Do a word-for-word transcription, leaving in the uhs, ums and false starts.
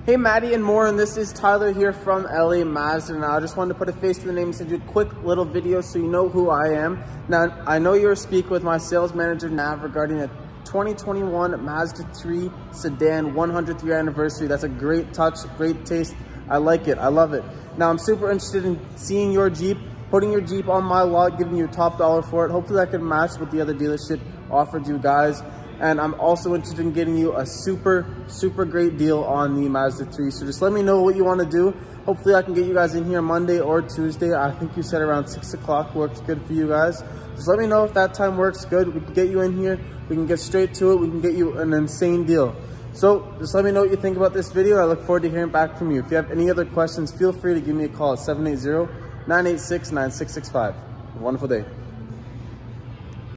Hey Maddie and Morin, this is Tyler here from L A Mazda. Now I just wanted to put a face to the name and send you a quick little video so you know who I am. Now I know you're speaking with my sales manager Nav regarding a twenty twenty-one Mazda three sedan one hundredth year anniversary. That's a great touch, great taste. I like it, I love it. Now I'm super interested in seeing your Jeep, putting your Jeep on my lot, giving you top dollar for it. Hopefully that can match what the other dealership offered you guys. And I'm also interested in getting you a super, super great deal on the Mazda three. So just let me know what you want to do. Hopefully I can get you guys in here Monday or Tuesday. I think you said around six o'clock works good for you guys. Just let me know if that time works good. We can get you in here. We can get straight to it. We can get you an insane deal. So just let me know what you think about this video. I look forward to hearing back from you. If you have any other questions, feel free to give me a call at seven eight zero, nine eight six, nine six six five. Have a wonderful day.